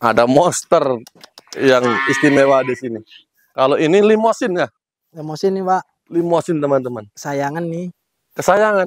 Ada monster yang istimewa di sini. Kalau ini limosin ya? Limosin nih Pak. Limosin teman-teman. Kesayangan nih. Kesayangan.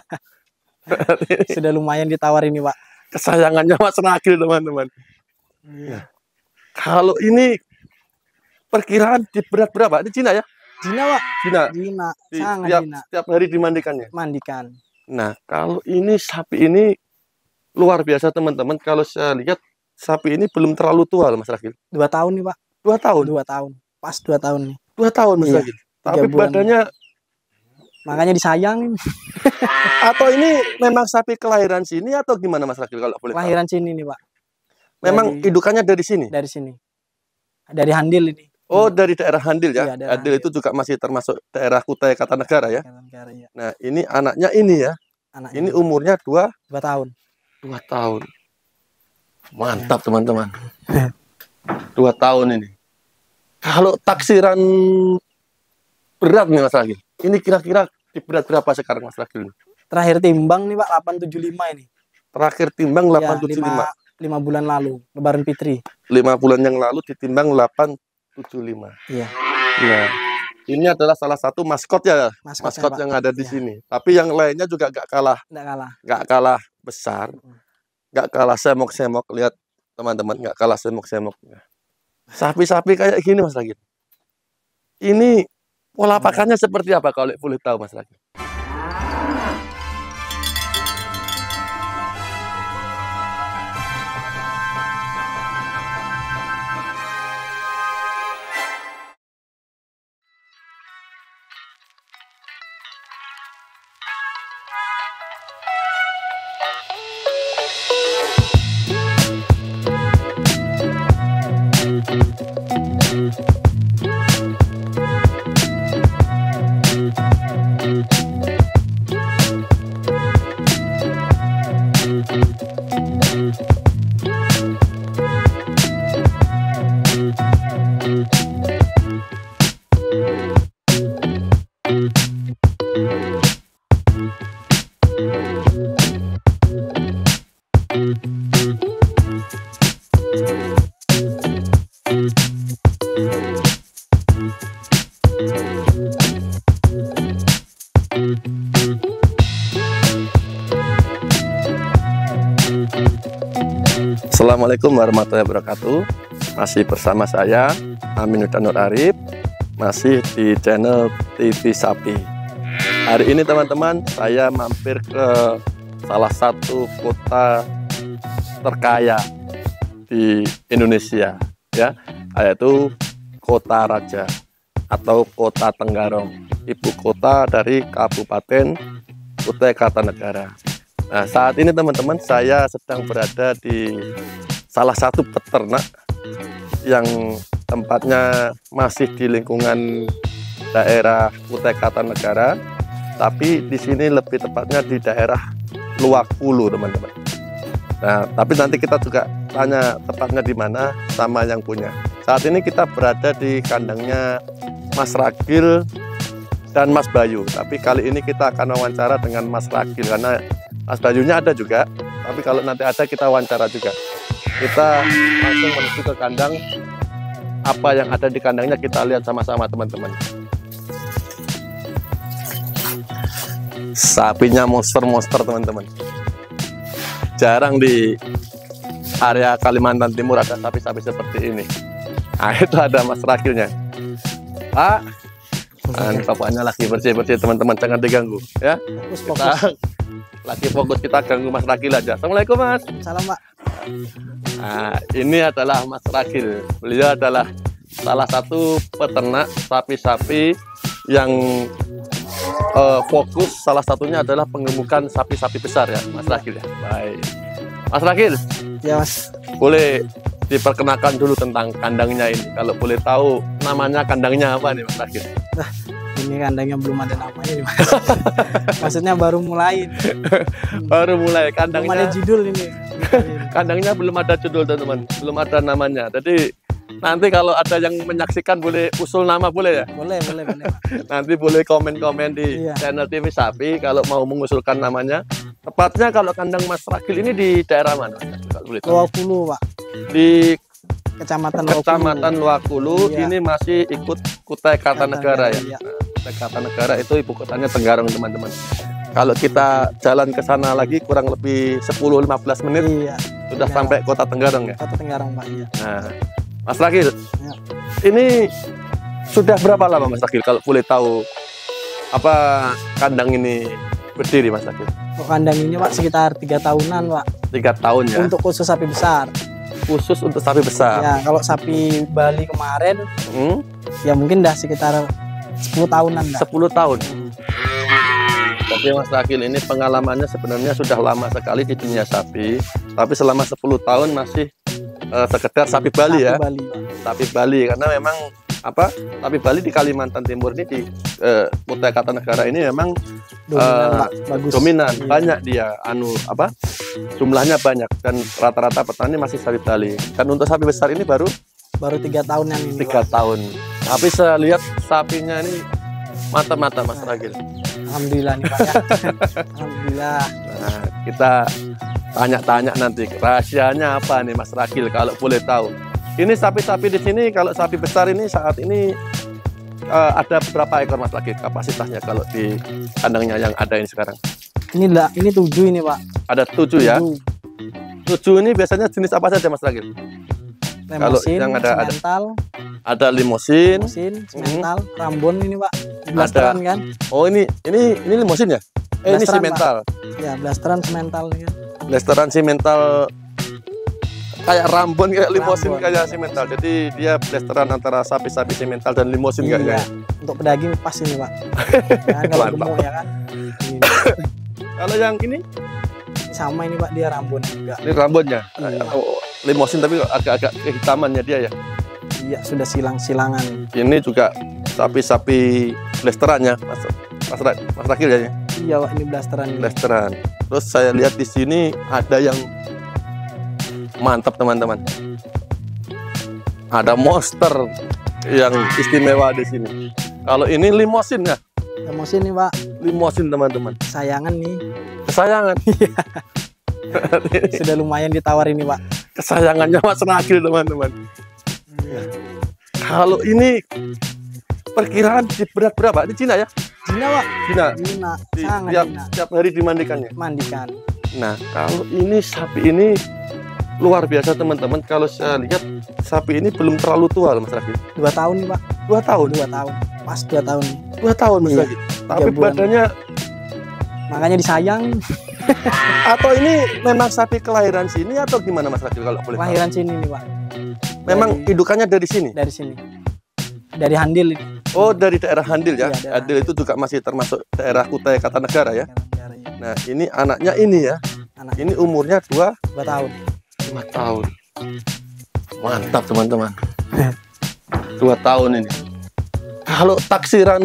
Sudah lumayan ditawarin nih Pak. Kesayangannya Mas Ragil teman-teman. Ya. Kalau ini perkiraan di berat berapa? Di Cina ya? Cina Pak. Cina. Cina. Sangat Cina. Setiap hari dimandikannya. Mandikan. Nah, kalau ini sapi ini luar biasa teman-teman. Kalau saya lihat sapi ini belum terlalu tua loh Mas Ragil. 2 tahun nih Pak. 2 tahun. 2 tahun. Pas 2 tahun nih. 2 tahun Mas Iya. Ragil. Tapi badannya makanya disayangin. Atau ini memang sapi kelahiran sini atau gimana Mas Ragil kalau boleh Kelahiran tahu? sini nih Pak. Memang indukannya dari sini? Dari sini. Dari Handil ini. Oh, dari daerah Handil ya? Iya, Handil itu juga masih termasuk daerah Kutai Kartanegara ya? Iya. Nah, ini anaknya ini ya? Anaknya ini umurnya 2 tahun. 2 tahun. Mantap teman-teman. 2 tahun ini. Kalau taksiran berat nih Mas Ragil, ini kira-kira di berat berapa sekarang Mas Ragil? Terakhir timbang nih Pak 875 ini. Terakhir timbang Ya, 875. 5 bulan lalu, Lebaran Fitri. 5 bulan yang lalu ditimbang 875. Iya. Nah, ini adalah salah satu maskot ya, maskot yang ada di sini. Tapi yang lainnya juga gak kalah besar, gak kalah semok-semok. Lihat teman-teman, gak kalah semok-semok. Sapi-sapi kayak gini Mas Ragil. Ini pola pakannya seperti apa kalau boleh tahu Mas Ragil? Assalamualaikum warahmatullahi wabarakatuh. Masih bersama saya Aminuddin Nur Arif, masih di channel TV Sapi. Hari ini teman-teman, saya mampir ke salah satu kota terkaya di Indonesia ya, yaitu Kota Raja atau Kota Tenggarong, ibu kota dari Kabupaten Kutai Kartanegara. Nah, saat ini teman-teman, saya sedang berada di salah satu peternak yang tempatnya masih di lingkungan daerah Kutai Kartanegara, tapi di sini lebih tepatnya di daerah Luwak Hulu, teman-teman. Nah, tapi nanti kita juga tanya tepatnya di mana sama yang punya. Saat ini kita berada di kandangnya Mas Ragil dan Mas Bayu, tapi kali ini kita akan wawancara dengan Mas Ragil karena Mas Bayunya ada juga, tapi kalau nanti ada kita wawancara juga. Kita langsung menuju ke kandang. Apa yang ada di kandangnya kita lihat sama-sama teman-teman. Sapinya monster-monster teman-teman. Jarang di area Kalimantan Timur ada sapi-sapi seperti ini. Nah, itu ada Mas Ragilnya. Pak, bapaknya lagi bersih-bersih teman-teman, jangan diganggu ya. Kita lagi fokus, kita ganggu Mas Ragil aja. Assalamualaikum Mas. Salam Pak. Nah, ini adalah Mas Ragil. Beliau adalah salah satu peternak sapi-sapi yang fokus, salah satunya adalah pengemukan sapi-sapi besar ya Mas Ragil ya. Baik Mas Ragil. Ya Mas. Boleh diperkenalkan dulu tentang kandangnya ini. Kalau boleh tahu namanya kandangnya apa nih Mas Ragil? Nah, ini kandangnya belum ada namanya nih Mas. Maksudnya baru mulai. Baru mulai kandangnya. Belum ada judul ini. Kandangnya belum ada judul teman-teman, belum ada namanya. Jadi nanti kalau ada yang menyaksikan boleh usul nama boleh ya? Boleh. Nanti boleh komen-komen di channel TV Sapi kalau mau mengusulkan namanya. Tepatnya kalau kandang Mas Ragil ini di daerah mana? Luwak Hulu Pak. di Kecamatan Luakulu. Iya. Ini masih ikut Kutai Kartanegara ya. Iya. Nah, Kutai Kartanegara itu ibu kotanya Tenggarong teman-teman. Kalau kita jalan ke sana lagi kurang lebih 10-15 menit Iya. sudah Iya, sampai kota Tenggarong ya. Kota Tenggarong Pak. Iya. Nah, Mas Rakil, Ya. ini sudah berapa lama Mas Rakil kalau boleh tahu apa kandang ini berdiri Mas Rakil? Untuk kandang ini Pak sekitar 3 tahunan Pak. 3 tahun ya. Untuk khusus sapi besar. Khusus untuk sapi besar. Ya, kalau sapi Bali kemarin Hmm, ya mungkin dah sekitar 10 tahunan dah. 10 tahun. Tapi Mas Rakil ini pengalamannya sebenarnya sudah lama sekali di dunia sapi. Tapi selama 10 tahun masih sekedar sapi Bali ya. Sapi Bali, Pak. Sapi Bali karena memang apa? Sapi Bali di Kalimantan Timur ini di Kutai Kartanegara ini memang Dominan, Pak. Bagus. dominan, Iya. banyak dia jumlahnya banyak dan rata-rata petani masih sapi Bali. Dan untuk sapi besar ini baru Baru 3 tahunan ini 3 Pak. tahun. Tapi saya lihat sapinya ini mata-mata Mas Rakil. Alhamdulillah nih Pak ya. Alhamdulillah. Nah, kita tanya-tanya nanti rahasianya apa nih Mas Rakil kalau boleh tahu. Ini sapi-sapi di sini kalau sapi besar ini saat ini ada berapa ekor Mas Rakil kapasitasnya kalau di kandangnya yang ada ini sekarang? Ini 7 ini Pak. Ada 7 ya. 7. 7 ini biasanya jenis apa saja Mas Rakil? Kalau Lemosin, yang ada- semental, Ada limosin. semental, Rambon ini Pak. Ada. Blasteran kan? Oh ini limosin ya? Ini Blasteran, simental. Ya, blasteran semental ini kan. Blasteran simental kayak Rambon kayak limosin Rambon. kayak simental. Jadi dia blasteran antara sapi-sapi simental dan limosin Iya. kayaknya. Untuk pedaging pas ini Pak. Kan kalau Mantap. gemuk ya kan. Ini Kalau yang ini sama ini Pak, dia Rambon juga. ini rambutnya. Iya. Oh, limosin tapi agak-agak kehitamannya dia ya. Iya, sudah silang-silangan. Ini juga sapi-sapi blasterannya Mas Rakil ya. Iya Pak, ini blasteran ini. Blasteran. Terus saya lihat di sini ada yang mantap teman-teman. Ada monster yang istimewa di sini. Kalau ini limosin ya, Lemosin nih Pak, limosin teman-teman. kesayangan nih. Kesayangan, Sudah lumayan ditawar ini Pak. kesayangannya Mas Rakil teman-teman. Kalau ini perkiraan di berat berapa? Di Cina ya? Cina Pak, Cina. Cina, Di, sangat tiap, Cina. tiap hari dimandikannya. Mandikan. Nah, kalau ini sapi ini luar biasa teman-teman. Kalau saya lihat sapi ini belum terlalu tua Mas Rakil. 2 tahun nih Pak, 2 tahun. 2 tahun. Pas 2 tahun. 2 tahun Mas Iya. Rakil. Tapi 3 bulan. badannya Makanya disayang. atau ini memang sapi kelahiran sini atau gimana Mas Rakil kalau boleh tahu? Lahiran sini nih Pak. Memang Dari- indukannya dari sini. dari sini. Dari Handil ini. Oh, dari daerah Handil ya. Iya, daerah Handil itu juga masih termasuk daerah Kutai Kartanegara ya. Daerah-daerah ini. Nah, ini anaknya ini ya. Anak Ini umurnya 2 tahun. tahun. Mantap teman-teman. 2 tahun ini. Kalau taksiran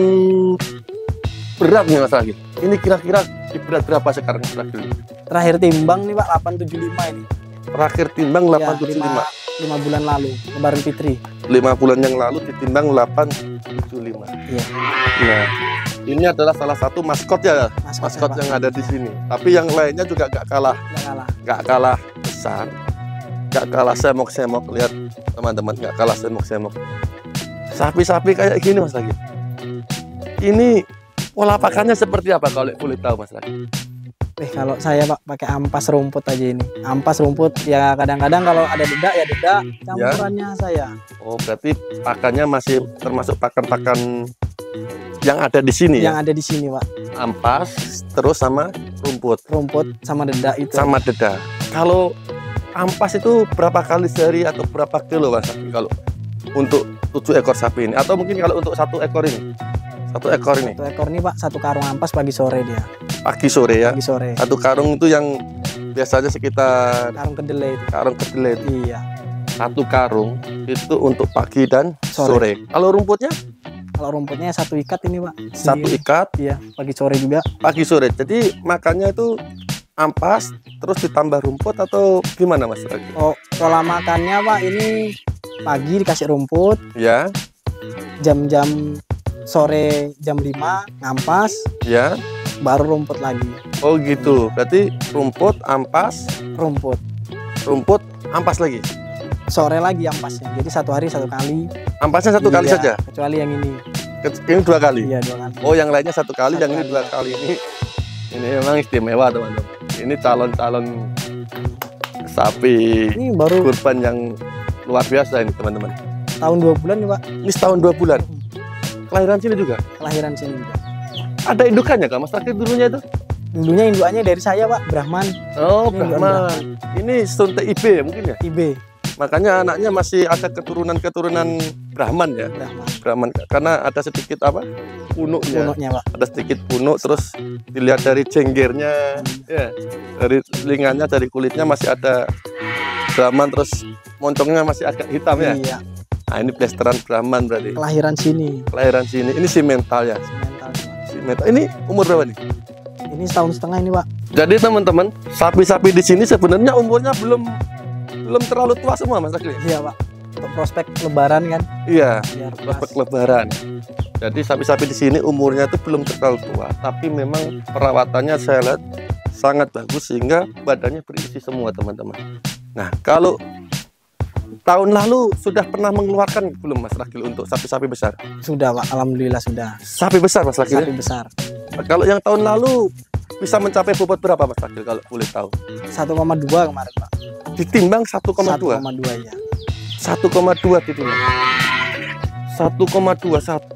beratnya Mas Rakil, ini kira-kira di berat berapa sekarang Mas Rakil? Terakhir timbang nih Pak 875 ini. Terakhir timbang Ya, 875. 5 bulan lalu, Lebaran Fitri. 5 bulan yang lalu ditimbang 875. Iya. Nah, ini adalah salah satu maskot ya, Maskot maskot Pak. yang ada di sini. Tapi yang lainnya juga gak kalah Nggak kalah. besar, gak kalah semok-semok. Lihat teman-teman, gak kalah semok-semok. Sapi-sapi kayak gini Mas Rakil. Ini pola pakannya seperti apa kalau boleh tahu Mas Rakil? Kalau saya Pak pakai ampas rumput aja ini. Ampas rumput ya kadang-kadang kalau ada dedak ya dedak. Campurannya saya. Oh, berarti pakannya masih termasuk pakan-pakan yang ada di sini Yang ya? ada di sini Pak. Ampas, terus sama rumput, Rumput sama dedak itu. sama dedak. Kalau ampas itu berapa kali sehari atau berapa kilo Mas Rakil kalau untuk 7 ekor sapi ini? Atau mungkin kalau untuk 1 ekor ini? 1 ekor ini, 1 ekor nih Pak, 1 karung ampas pagi sore dia. pagi sore ya? Pagi sore. 1 karung itu yang biasanya sekitar Karung kedelai itu. karung kedelai. Iya. 1 karung itu untuk pagi dan Sore. sore. Kalau rumputnya Kalau rumputnya 1 ikat ini Pak. 1 ikat Iya, pagi sore juga. pagi sore. Jadi makannya itu ampas terus ditambah rumput atau gimana Mas Rakil? Oh, pola makannya Pak ini pagi dikasih rumput, Ya, jam-jam sore jam 5 ngampas, ya. baru rumput lagi. Oh gitu. Berarti rumput, ampas, Rumput. rumput, ampas lagi. sore lagi ampasnya. Jadi satu hari satu kali. Ampasnya satu kali Iya, saja. Kecuali yang ini. Ini 2 kali. Iya 2 kali. Oh, yang lainnya 1 kali, Satu yang ini kali. 2 kali. Ini memang istimewa, teman-teman. Ini calon-calon sapi Ini baru kurban yang luar biasa ini, teman-teman. tahun 2 bulan nih Pak. Ini setahun 2 bulan. Kelahiran sini juga. Kelahiran sini juga. Ada indukannya Kak, Mas Rakil dulunya itu? Dulunya indukannya dari saya Pak, Brahman, Oh, Ini indukan Brahman. Ini Sunte IB ya mungkin ya? IB. Makanya anaknya masih ada keturunan-keturunan Brahman ya. Brahman. Brahman karena ada sedikit apa? Punuknya. Punuknya Pak. Ada sedikit punuk, terus dilihat dari jenggernya, ya, dari telinganya, dari kulitnya masih ada Brahman, terus moncongnya masih agak hitam ya. Iya. Nah, ini plesteran Brahman berarti. Kelahiran sini. Kelahiran sini. Ini simental ya. Mental. Simental. Ini umur berapa nih? Ini setahun setengah ini Pak. Jadi teman-teman, sapi-sapi di sini sebenarnya umurnya belum terlalu tua semua, Mas Rakil. Iya Pak. Untuk prospek lebaran kan. Iya, Biar prospek pas. lebaran. Jadi sapi-sapi di sini umurnya itu belum terlalu tua, tapi memang perawatannya saya lihat sangat bagus sehingga badannya berisi semua, teman-teman. Nah, kalau tahun lalu sudah pernah mengeluarkan belum Mas Rakil untuk sapi-sapi besar? Sudah Pak, alhamdulillah sudah. Sapi besar Mas Rakil. Sapi besar. Kalau yang tahun lalu bisa mencapai bobot berapa Mas Rakil kalau boleh tahu? 1,2 kemarin Pak. Ditimbang 1,2. 1,2 ya. 1,2 ditimbang. 1,2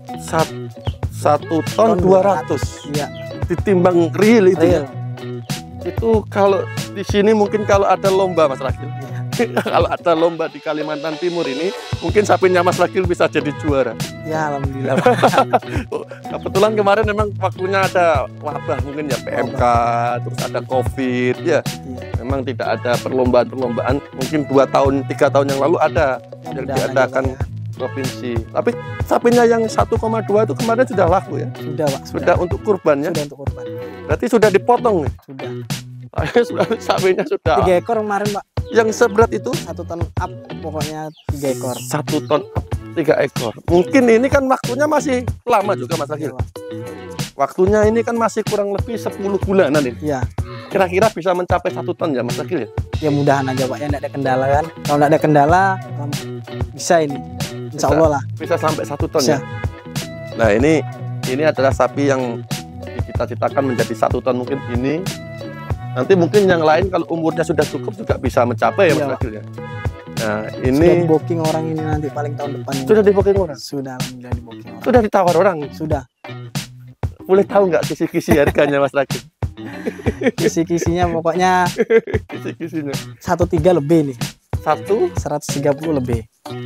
1 ton 200 Iya. ditimbang real itu ya. Real. Itu kalau di sini mungkin kalau ada lomba Mas Rakil. Iya. Kalau ada lomba di Kalimantan Timur ini mungkin sapinya Mas Rakil bisa jadi juara. Ya alhamdulillah Pak. Kebetulan kemarin memang waktunya ada wabah mungkin ya, PMK, terus ada COVID ya. Iya. Memang tidak ada perlombaan mungkin 2 tahun 3 tahun yang lalu ada yang Mudah-mudahan diadakan aja, Pak, ya. provinsi. Tapi sapinya yang 1,2 itu kemarin sudah laku ya. Sudah Pak. Sudah untuk kurbannya. Sudah untuk kurban. Berarti sudah dipotong nih. Sudah. Sapinya sudah. 3 ekor kemarin Pak. Yang seberat itu 1 ton up pokoknya 3 ekor. 1 ton 3 ekor. Mungkin ini kan waktunya masih lama juga Mas Rakil. Iya, Pak. Waktunya ini kan masih kurang lebih 10 bulanan ini. Iya. Kira-kira bisa mencapai 1 ton ya Mas Rakil ya? Ya mudahan aja Pak ya, enggak ada kendala kan. Kalau enggak ada kendala bisa ini. Insya Allah lah. Bisa sampai 1 ton Bisa. ya. Nah, ini adalah sapi yang dicita-citakan menjadi 1 ton mungkin ini. Nanti mungkin yang lain kalau umurnya sudah cukup juga bisa mencapai ya Mas Iya, Pak. Rakil ya. Nah, Sudah ini di booking orang ini nanti paling tahun depan ini. sudah di-booking orang. Sudah alhamdulillah di booking orang. Sudah ditawar orang. Sudah. Boleh tahu nggak kisi-kisi harganya Mas Rakil? Kisi-kisinya pokoknya Kisi-kisinya. 1,3 lebih nih. 130 lebih.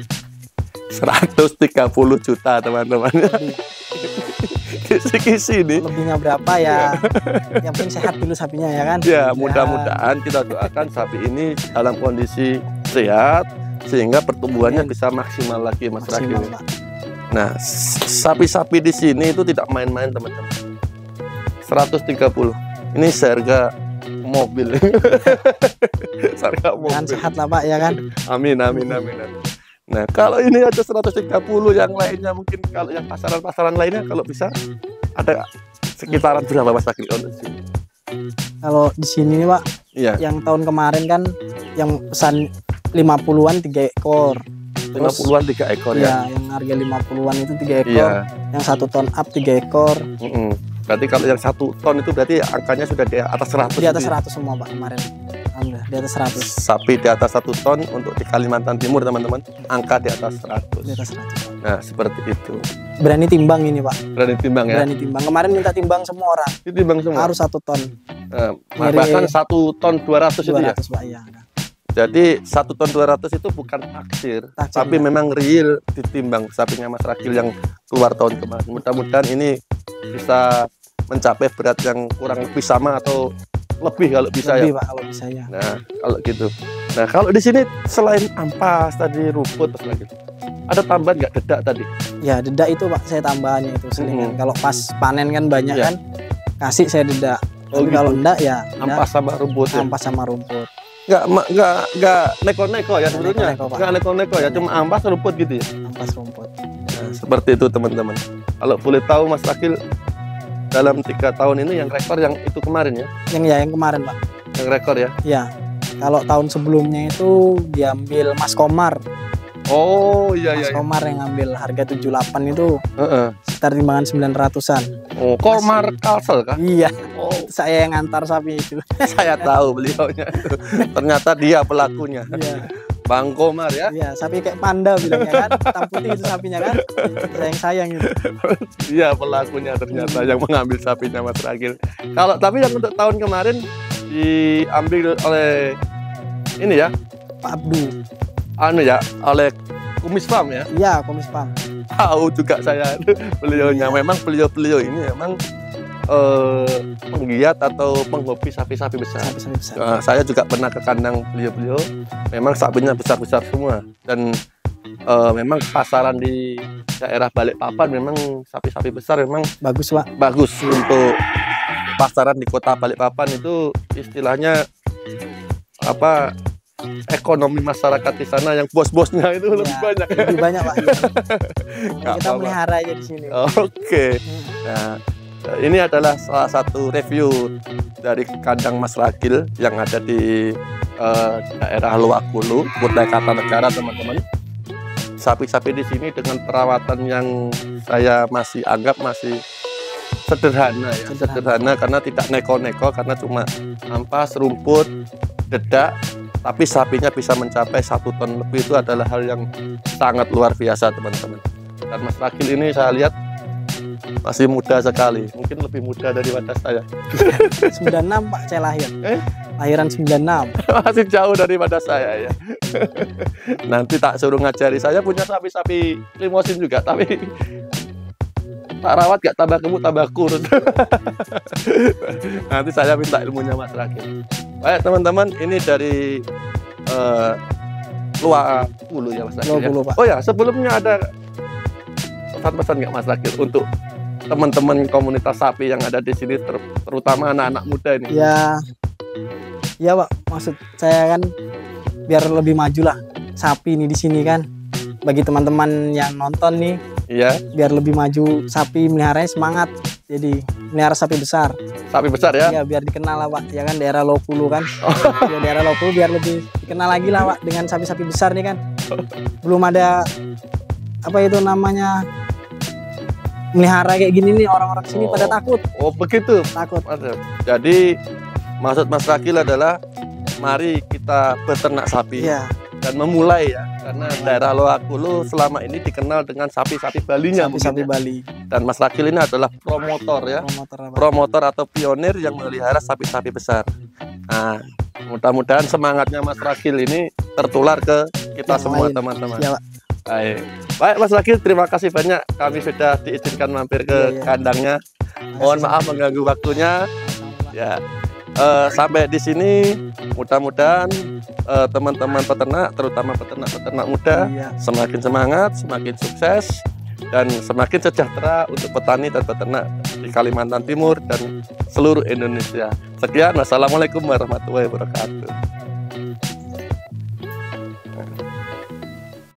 130 juta teman-teman. Lebih. Kisi-kisi ini. Lebihnya berapa ya? Yang penting sehat dulu sapinya ya kan? Ya, mudah-mudahan kita doakan sapi ini dalam kondisi sehat sehingga pertumbuhannya bisa maksimal lagi Mas Rakil. Maksimal, Pak. Nah, sapi-sapi di sini itu tidak main-main teman-teman. 130. Ini seharga mobil. Seharga Kan mobil. sehat lah Pak ya kan? Amin, amin, amin, amin. Nah, kalau ini ada 130, yang lainnya mungkin kalau yang pasaran-pasaran lainnya kalau bisa ada sekitaran berapa Mas Rakil untuk sini? Kalau di sini nih Pak, Iya, yang tahun kemarin kan yang pesan 50-an 3 ekor. Terus 50-an 3 ekor ya. ya, yang harga 50-an itu 3 ekor. Iya. Yang 1 ton up 3 ekor. Berarti kalau yang 1 ton itu berarti angkanya sudah di atas 100. Di atas gitu ya? 100 semua Pak kemarin. Alhamdulillah di atas 100. Sapi di atas 1 ton untuk di Kalimantan Timur teman-teman, angka di atas 100. Di atas 100. Nah, seperti itu. Berani timbang ini Pak. Berani timbang ya? Berani timbang. Kemarin minta timbang semua orang. Ditimbang semua. Harus 1 ton. Bahkan 1 ton 200 itu ya. 200 Pak ya. Jadi 1 ton 200 itu bukan taksir, Taksir, tapi ya. memang real ditimbang sapinya Mas Rakil yang keluar tahun kemarin. Mudah-mudahan ini bisa mencapai berat yang kurang lebih sama atau lebih kalau bisa Lebih ya. Pak kalau bisa ya. Nah, kalau gitu. Nah, kalau di sini selain ampas tadi rumput Mas Rakil, ada tambahan nggak dedak tadi? Ya dedak itu Pak saya tambahannya itu selingan. Kalau pas panen kan banyak Iya. kan kasih saya dedak. Oh, Tapi gitu. kalau enggak ya Ampas sama rumput ya? ampas sama rumput. Nggak neko-neko ya sebenarnya. neko-neko, Pak. Nggak neko-neko ya, cuma ampas rumput gitu ya. Ampas rumput. Nah, seperti itu teman-teman. Kalau boleh tahu Mas Rakil dalam 3 tahun ini yang rekor yang itu kemarin ya, Yang kemarin Pak. yang rekor ya. Ya. Kalau tahun sebelumnya itu diambil Mas Komar. Oh iya Mas iya. Komar yang ngambil harga 78 itu Heeh. sekitar timbangan 900-an. Oh, Komar Kalsel kah? Iya, Oh, saya yang ngantar sapi itu. saya tahu beliaunya. Ternyata dia pelakunya. Iya, Bang Komar ya. iya, sapi kayak panda bilangnya kan, hitam putih itu sapinya kan, sayang itu. Dia pelakunya ternyata yang mengambil sapinya Mas Ragil. Kalau tapi yang untuk tahun kemarin diambil oleh ini ya, Pak Abdu. anu ya, oleh Kumis Farm ya. Iya, Komis Pam. Tahu juga saya beliaunya. Memang beliau ini memang penggiat atau penghobi sapi-sapi besar. Sapi-sapi besar. Saya juga pernah ke kandang beliau. Memang sapinya besar-besar semua dan memang pasaran di daerah Balikpapan memang sapi-sapi besar memang Bagus, Pak. bagus untuk pasaran di kota Balikpapan itu istilahnya apa, ekonomi masyarakat di sana yang bos-bosnya itu lebih Iya, banyak. Lebih banyak, Pak. Iya. Nggak Kita apa-apa. melihara aja di sini. Oke. Nah, ini adalah salah satu review dari kandang Mas Ragil yang ada di daerah Luakulu, Kutai Kartanegara, teman-teman. Sapi-sapi di sini dengan perawatan yang saya masih anggap masih sederhana ya, sederhana karena tidak neko-neko, karena cuma ampas, rumput, dedak, tapi sapinya bisa mencapai 1 ton lebih. Itu adalah hal yang sangat luar biasa, teman-teman. Dan Mas Ragil ini saya lihat masih muda sekali, mungkin lebih muda daripada saya. 96, Pak, saya lahir. Eh? Lahiran 96. Masih jauh daripada saya ya. Nanti tak suruh ngajari, saya punya sapi-sapi limosin juga, tapi tak rawat gak tambah gemuk tambah kurus. Nanti saya minta ilmunya Mas Ragil. Baik teman-teman, ini dari Luakulu ya Mas Ragil ya? Luakulu, Pak. Oh ya, sebelumnya ada pesan-pesan nggak Mas Ragil untuk teman-teman komunitas sapi yang ada di sini, terutama anak-anak muda ini? Ya, Pak. Maksud saya kan biar lebih maju lah sapi ini di sini kan. Bagi teman-teman yang nonton nih, Iya, biar lebih maju sapi meliharanya semangat. Jadi melihara sapi besar. sapi besar ya. Ya biar dikenal lah, Pak. Ya kan daerah Luakulu kan. Ya, daerah Luakulu biar lebih dikenal lagi lah, Pak, dengan sapi-sapi besar nih kan. Belum ada apa itu namanya melihara kayak gini nih, orang-orang sini pada takut. Oh begitu. Takut. Jadi maksud Mas Ragil adalah mari kita beternak sapi Iya, dan memulai ya, karena daerah Luakulu selama ini dikenal dengan sapi-sapi Balinya sapi-sapi mungkin ya. Bali. Dan Mas Ragil ini adalah promotor ya, Promotor apa? promotor atau pionir yang melihara sapi-sapi besar. Nah, mudah-mudahan semangatnya Mas Ragil ini tertular ke kita Yang semua lain. teman-teman. Iya, Pak. Baik Mas Ragil, terima kasih banyak. Kami sudah diizinkan mampir ke Iya. kandangnya. Mohon maaf mengganggu waktunya. Ya, sampai di sini. Mudah-mudahan teman-teman peternak, terutama peternak-peternak muda, Iya. semakin semangat, semakin sukses, dan semakin sejahtera untuk petani dan peternak di Kalimantan Timur dan seluruh Indonesia. Sekian, wassalamualaikum warahmatullahi wabarakatuh.